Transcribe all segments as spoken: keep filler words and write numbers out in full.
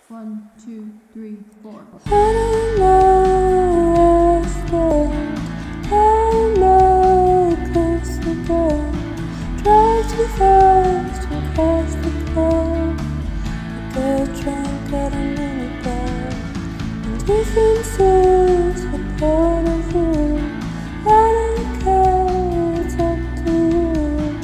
One, two, three, four. I don't know where I know close the door. Drive too fast to cross the floor. I get drunk at a minibar. Indifference is a part of you. I don't care, it's up to you.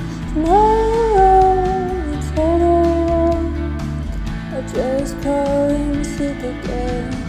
Tomorrow, it's all alright. I just call in sick again.